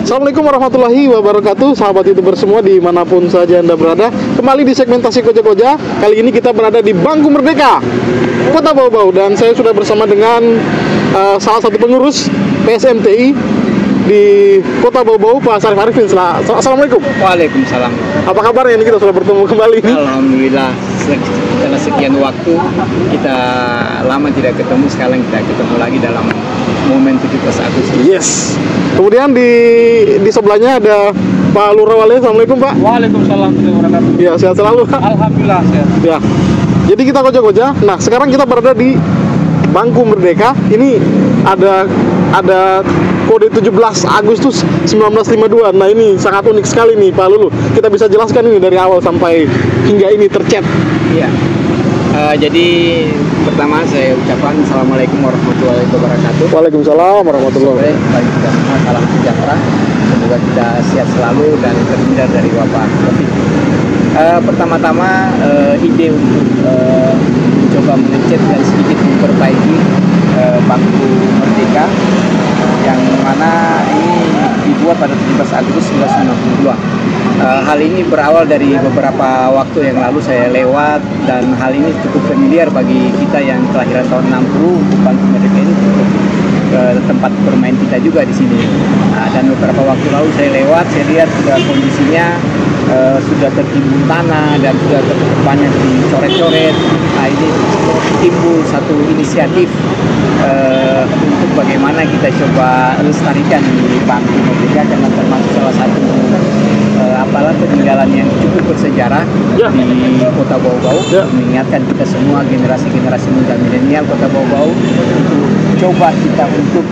Assalamualaikum warahmatullahi wabarakatuh, sahabat YouTuber semua dimanapun saja Anda berada. Kembali di segmentasi Koja-Koja. Kali ini kita berada di Bangku Merdeka, Kota Bau-Bau, dan saya sudah bersama dengan salah satu pengurus PSMTI di Kota Bau-Bau, Pak Sarif Arifin. Assalamualaikum. Waalaikumsalam. Apa kabarnya? Ini kita sudah bertemu kembali. Alhamdulillah, setelah sekian waktu kita lama tidak ketemu, sekarang kita ketemu lagi dalam momen 17 Agustus. Yes. Kemudian di sebelahnya ada Pak Lurah Wale. Assalamualaikum, Pak. Waalaikumsalam warahmatullahi wabarakatuh. Ya, sehat selalu, Pak. Alhamdulillah sehat. Ya. Jadi kita koja-koja. Nah, sekarang kita berada di Bangku Merdeka. Ini ada kode 17 Agustus 1952. Nah, ini sangat unik sekali nih, Pak Lulu. Kita bisa jelaskan ini dari awal sampai hingga ini tercet. Iya. Jadi pertama saya ucapkan Assalamualaikum warahmatullahi wabarakatuh. Waalaikumsalam warahmatullahi wabarakatuh. Bagi kita semua salam sejahtera. Semoga kita sehat selalu dan terhindar dari wabah COVID. Pertama-tama ide untuk mencoba mengecat dan sedikit memperbaiki Bangku Merdeka yang mana ini dibuat pada 17 Agustus 1992. Hal ini berawal dari beberapa waktu yang lalu saya lewat, dan hal ini cukup familiar bagi kita yang kelahiran tahun 60. Bangku Merdeka ini cukup tempat bermain kita juga di sini. Dan beberapa waktu lalu saya lewat, saya lihat sudah kondisinya sudah tertimbun tanah dan sudah banyak dicoret-coret. Nah, ini timbul satu inisiatif untuk bagaimana kita coba lestarikan di Bangku Merdeka, karena termasuk salah satu peninggalan yang cukup bersejarah di Kota Bau-Bau. Mengingatkan kita semua, generasi-generasi muda milenial Kota Bau-Bau, untuk coba kita untuk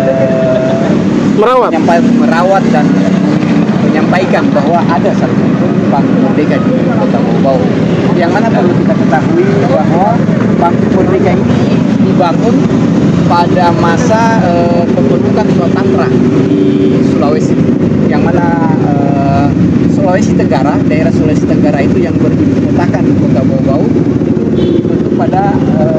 merawat dan menyampaikan bahwa ada satu Bangku Merdeka di Kota Bau-Bau. Yang mana perlu kita ketahui bahwa Bangku Merdeka ini dibangun pada masa pembentukan Nusantara di Sulawesi, yang mana Sulawesi Tenggara, daerah Sulawesi Tenggara itu yang beribu kotakan Kota Bau-Bau itu dibentuk pada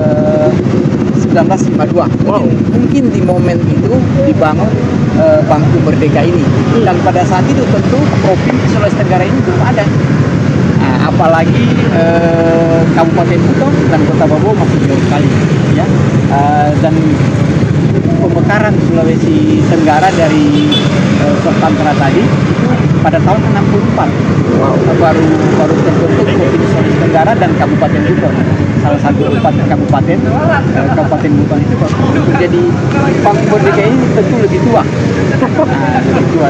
1952. Wow. Mungkin di momen itu dibangun Bangku Merdeka ini, dan pada saat itu tentu provinsi Sulawesi Tenggara ini belum ada. Apalagi Kabupaten Buton dan Kota Bau-Bau masih jauh sekali, ya. Dan pemekaran Sulawesi Tenggara dari Nusantara tadi itu pada tahun 64. Wow. baru terbentuk provinsi Sulawesi Tenggara dan Kabupaten Buton. Salah satu kabupaten Buton itu jadi Bangku Merdeka ini tentu lebih tua. Lebih tua,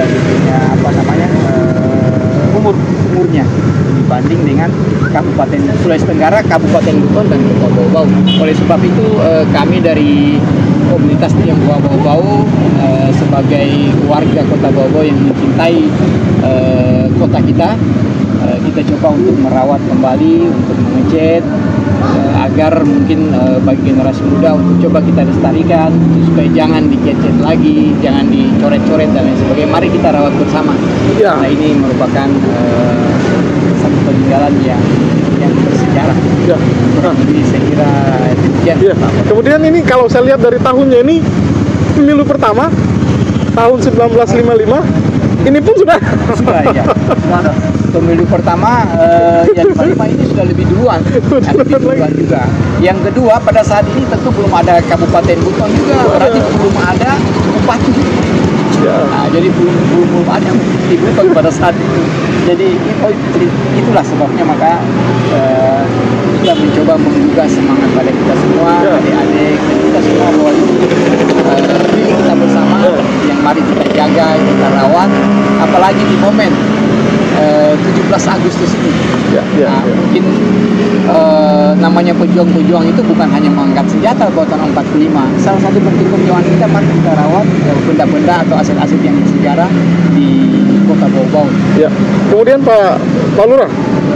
umurnya dibanding dengan Kabupaten Sulawesi Tenggara, Kabupaten Buton dan Kota Bau-Bau. Oleh sebab itu kami dari komunitas Tionghoa Bau-Bau sebagai warga Kota Bau-Bau yang mencintai kota kita coba untuk merawat kembali, untuk mengecat agar mungkin bagi generasi muda untuk coba kita lestarikan supaya jangan dicet-cet lagi, jangan dicoret-coret dan lain sebagainya. Mari kita rawat bersama. Ya. Nah, ini merupakan satu peninggalan yang bersejarah. Ya. Jadi saya kira demikian. Ya. Kemudian ini kalau saya lihat dari tahunnya, ini pemilu pertama tahun 1955. Ini pun sudah ya. Pemilu pertama yang kelima ini sudah lebih duluan juga. Yang kedua, pada saat ini tentu belum ada Kabupaten Buton juga, berarti belum ada bupati. Ya. Nah, jadi belum ada di Buton pada saat itu. Jadi itulah sebabnya maka kita mencoba menggugah semangat pada kita semua, adik-adik, kita semua bahwa ini kita bersama, yang mari kita jaga, kita rawat, apalagi di momen 17 Agustus ini. Mungkin namanya pejuang-pejuang itu bukan hanya mengangkat senjata buat tahun 45. Salah satu bentuk perjuangan kita, mari kita rawat benda-benda atau aset-aset yang bersejarah di Kota Bau-Bau. Ya. Kemudian Pak Lurah.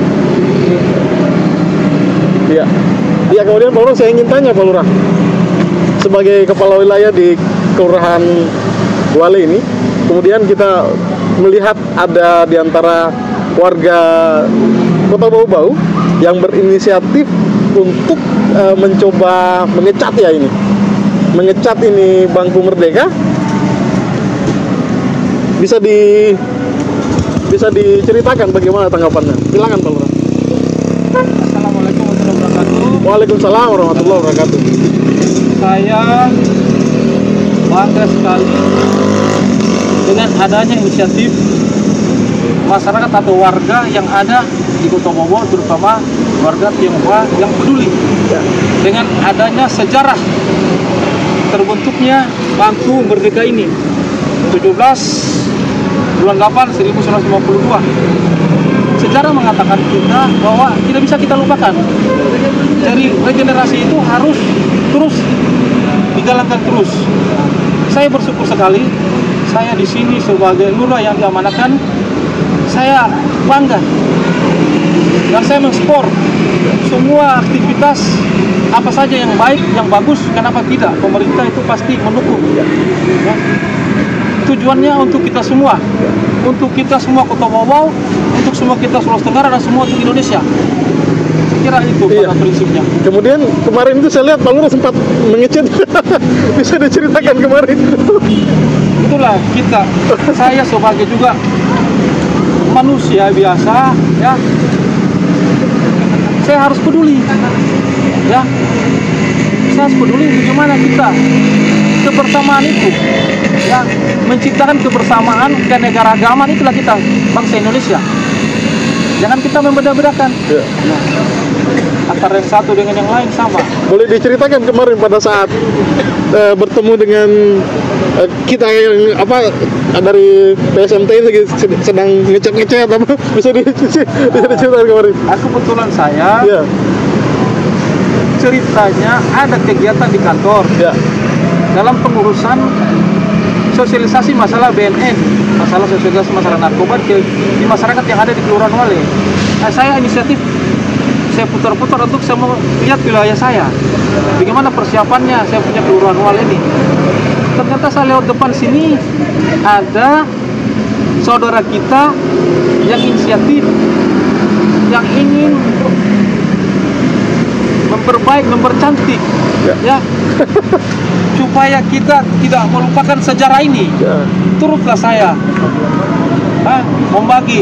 Ya. Ya, kemudian Pak Lurah, saya ingin tanya Pak Lurah, sebagai kepala wilayah di Kelurahan Wale ini, kemudian kita melihat ada di antara warga Kota Bau-Bau yang berinisiatif untuk mencoba mengecat ini Bangku Merdeka bisa diceritakan bagaimana tanggapannya. Silakan Pak Lurah. Assalamualaikum warahmatullahi wabarakatuh. Waalaikumsalam warahmatullahi wabarakatuh. Saya bangga sekali dengan adanya inisiatif masyarakat atau warga yang ada di Kota Bobol, terutama warga Tionghoa yang peduli dengan adanya sejarah terbentuknya Bangku Merdeka ini 17 bulan 8 1952. Sejarah mengatakan kita bahwa tidak bisa kita lupakan. Jadi regenerasi itu harus terus digalakkan terus. Saya bersyukur sekali saya di sini sebagai lurah yang diamanahkan. Saya bangga dan saya mensupport semua aktivitas apa saja yang baik, yang bagus. Kenapa tidak? Pemerintah itu pasti mendukung. Ya. Tujuannya untuk kita semua, untuk kita semua Kota Bobol, untuk semua kita Sulawesi Tenggara dan semua untuk Indonesia. Saya kira itu pada prinsipnya. Kemudian kemarin itu saya lihat Pak Lurah sempat mengecet. Bisa diceritakan kemarin? Itulah kita. Saya sebagai juga manusia biasa, ya. Saya harus peduli, ya. Saya harus peduli bagaimana kita kebersamaan itu, ya, menciptakan kebersamaan keanekaragaman. Itulah kita bangsa Indonesia. Jangan kita membeda-bedakan. Ya. Nah, antara yang satu dengan yang lain sama. Boleh diceritakan kemarin pada saat bertemu dengan kita yang dari PSMT lagi sedang ngecek apa bisa diceritakan kemarin? Aku kebetulan saya Ya. ceritanya ada kegiatan di kantor, Ya. dalam pengurusan sosialisasi masalah BNN, masalah sosialisasi masalah narkoba di masyarakat yang ada di Kelurahan Wale. Nah, saya inisiatif, saya putar-putar untuk saya mau lihat wilayah saya, bagaimana persiapannya saya punya Kelurahan Wale ini. Ternyata saya lewat depan sini ada saudara kita yang inisiatif, yang ingin memperbaik, mempercantik, ya, supaya kita tidak melupakan sejarah ini. Turutlah saya membagi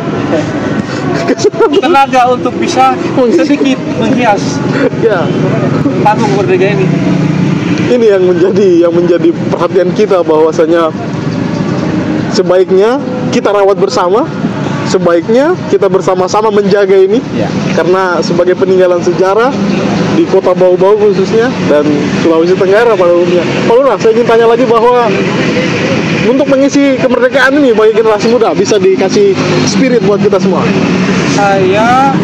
tenaga untuk bisa sedikit menghias panggung merdeka ini. Ini yang menjadi perhatian kita, bahwasanya sebaiknya kita rawat bersama, sebaiknya kita bersama-sama menjaga ini, karena sebagai peninggalan sejarah di Kota Bau-Bau khususnya dan Sulawesi Tenggara pada umumnya. Pak Lurah, saya ingin tanya lagi bahwa untuk mengisi kemerdekaan ini bagi generasi muda bisa dikasih spirit buat kita semua. Saya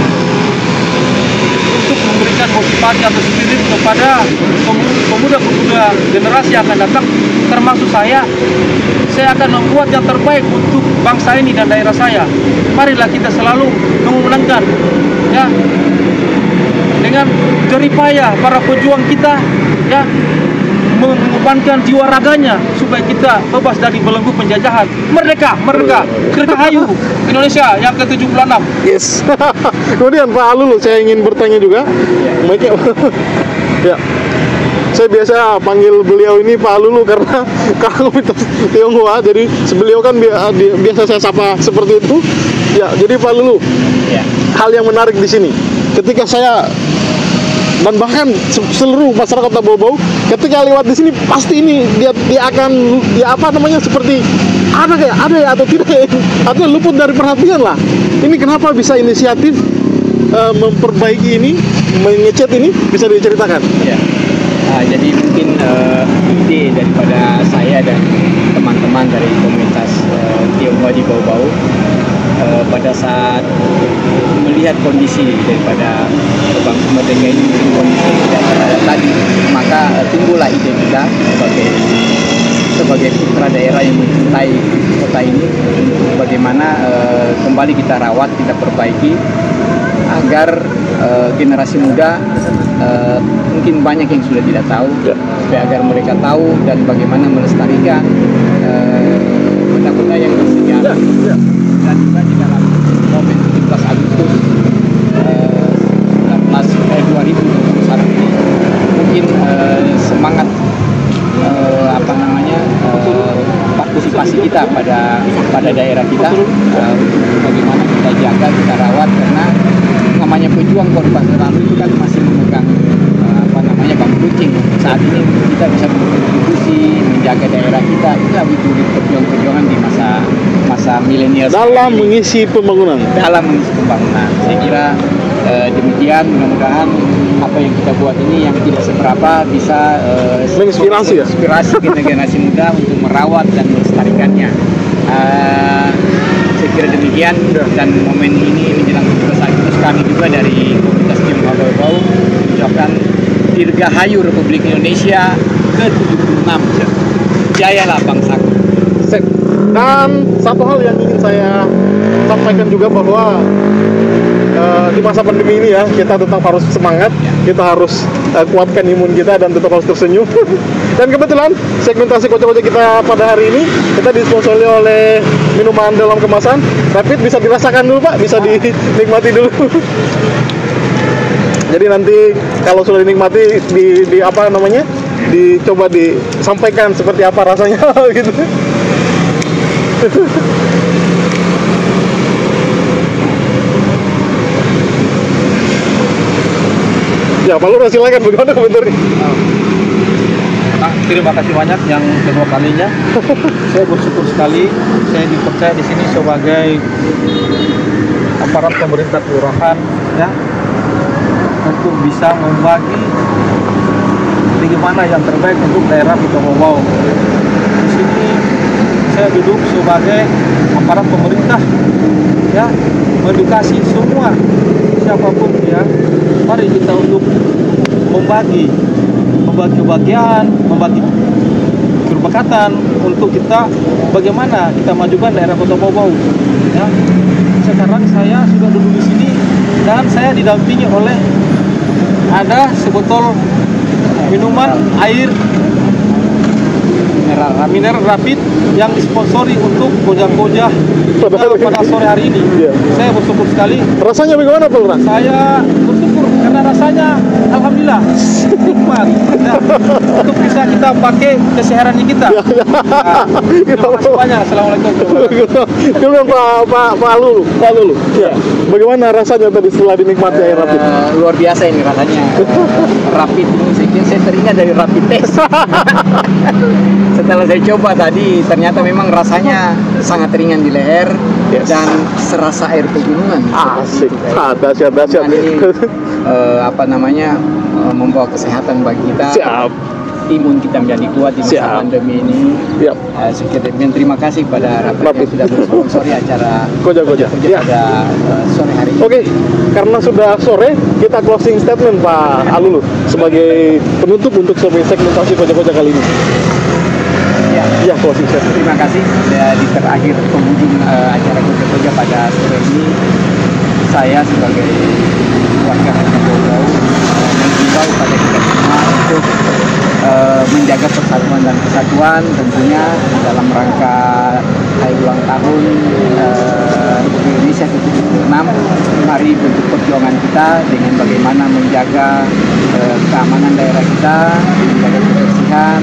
untuk memberikan motivasi atau spirit kepada pemuda-pemuda generasi yang akan datang, termasuk saya akan membuat yang terbaik untuk bangsa ini dan daerah saya. Marilah kita selalu memenangkan, ya, dengan jerih payah para pejuang kita, ya, mengorbankan jiwa raganya supaya kita bebas dari belenggu penjajahan. Merdeka, merdeka, Dirgahayu Indonesia yang ke-76. Yes. Kemudian Pak Alulu, saya ingin bertanya juga. Ya. Saya biasa panggil beliau ini Pak Alulu karena komunitas Tionghoa, jadi beliau kan biasa saya sapa seperti itu. Ya, jadi Pak Alulu. Ya. Hal yang menarik di sini, ketika saya dan bahkan seluruh masyarakat Kota Bau-Bau ketika lewat di sini pasti ini dia akan seperti ada ya atau tidak ya, atau luput dari perhatian lah. Ini kenapa bisa inisiatif memperbaiki ini, mengecat ini, bisa diceritakan? Ya. Jadi mungkin ide daripada saya dan teman-teman dari komunitas Tionghoa di Bau-Bau pada saat melihat kondisi daripada Bangku Merdeka ini, kondisi yang tidak terhadap tadi, maka timbullah ide kita sebagai putra daerah yang mencintai kota ini, bagaimana kembali kita rawat, kita perbaiki agar generasi muda mungkin banyak yang sudah tidak tahu, supaya agar mereka tahu dan bagaimana melestarikan benda-benda yang bersejarah. Dan juga di dalam momen 17 Agustus 2021 ini mungkin semangat partisipasi investasi kita pada daerah kita, bagaimana kita jaga, kita rawat, karena namanya pejuang korban lalu itu kan masih memegang bambu runcing. Saat ini kita bisa berkontribusi menjaga daerah kita, itu betul perjuangan di masa milenial dalam mengisi pembangunan. Saya kira demikian, mudah-mudahan apa yang kita buat ini yang tidak seberapa bisa menginspirasi ke generasi muda untuk merawat dan melestarikannya. Saya kira demikian, dan momen ini menjelang 17 Agustus kami juga dari komunitas Tionghoa Bau mengucapkan Dirgahayu Republik Indonesia ke-76. Jayalah bangsaku. Dan satu hal yang ingin saya sampaikan juga bahwa di masa pandemi ini ya, kita tetap harus semangat, kita harus kuatkan imun kita dan tetap harus tersenyum. Dan kebetulan segmentasi kocok-kocok kita pada hari ini kita disponsori oleh minuman dalam kemasan Rapid. Bisa dirasakan dulu Pak, bisa dinikmati dulu. Jadi nanti kalau sudah dinikmati di apa namanya, dicoba disampaikan seperti apa rasanya gitu. Ya, Pak Lurah silakan, bagaimana komentarnya? Terima kasih banyak yang kedua kalinya. Saya bersyukur sekali saya dipercaya di sini sebagai aparat pemerintah kelurahan, ya, untuk bisa membagi bagaimana yang terbaik untuk daerah Pitongobau. Di sini saya duduk sebagai aparat pemerintah, ya, mendukasi semua siapapun, ya. Mari kita untuk membagi kebahagiaan, membagi keberkatan untuk kita bagaimana kita majukan daerah Kota Bau. Ya. Sekarang saya sudah duduk di sini dan saya didampingi oleh ada sebotol minuman air mineral Rapid yang disponsori untuk gojah-gojah pada sore hari ini. Saya bersyukur sekali. Rasanya bagaimana Pak Lurah? Saya bersyukur karena rasanya alhamdulillah nikmat, ya, untuk bisa kita pakai keseharian kita. Terima kasih banyak. Assalamualaikum. Kemudian Pak Lulu. Ya. Bagaimana rasanya tadi setelah dinikmati air Rapid? Luar biasa ini rasanya. Rapid ini saya teringat dari Rapid Test. Setelah saya coba tadi, ternyata memang rasanya sangat ringan di leher, dan serasa air pegunungan. Asik, dahsyat. Ini membawa kesehatan bagi kita. Siap. Imun kita menjadi kuat di masa pandemi ini. Sekian terima kasih pada Rapid yang sudah mensponsori acara Gojah-gojah pada sore hari ini. Oke, karena sudah sore, kita closing statement Pak Alulu sebagai penutup untuk segmentasi Gojah-gojah kali ini. Ya, closing statement. Terima kasih. Di terakhir penghujung acara Gojah-gojah pada sore ini, saya sebagai warga Kota Bau menghimbau pada kita semua untuk menjaga persatuan dan kesatuan, tentunya dalam rangka hari ulang tahun Republik Indonesia ke-76. Mari bentuk perjuangan kita dengan bagaimana menjaga keamanan daerah kita, menjaga kebersihan.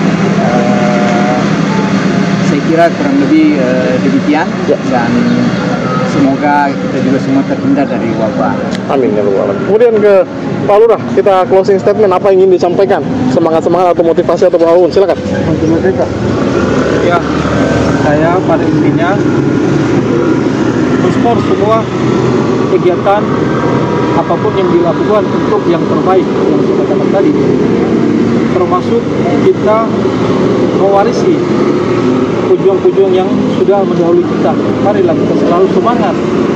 Saya kira kurang lebih demikian, dan semoga kita juga semua terhindar dari wabah. Amin ya rabbal alamin. Kemudian ke Pak Lurah, kita closing statement, apa yang ingin disampaikan? Semangat atau motivasi atau apapun, silakan. Ya, saya pada intinya mensupport semua kegiatan apapun yang dilakukan untuk yang terbaik yang saya katakan tadi, termasuk kita mewarisi pejuang-pejuang yang sudah mendahului kita. Marilah kita selalu semangat.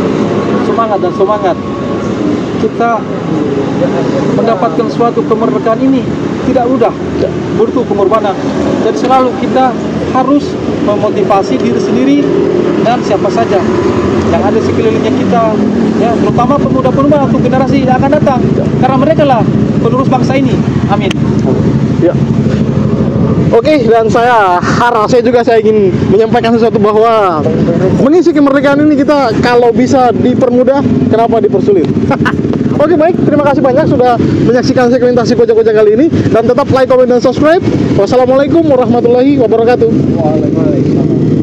Kita mendapatkan suatu kemerdekaan ini tidak mudah, butuh pengorbanan. Jadi selalu kita harus memotivasi diri sendiri dan siapa saja yang ada sekelilingnya kita, ya, terutama pemuda-pemuda untuk generasi yang akan datang, karena mereka lah penerus bangsa ini. Amin. Ya. Oke, dan saya ingin menyampaikan sesuatu bahwa mengisi kemerdekaan ini kita kalau bisa dipermudah, kenapa dipersulit? Oke, baik, terima kasih banyak sudah menyaksikan segmentasi Gojah-gojah kali ini, dan tetap like, comment, dan subscribe. Wassalamualaikum warahmatullahi wabarakatuh. Waalaikumsalam.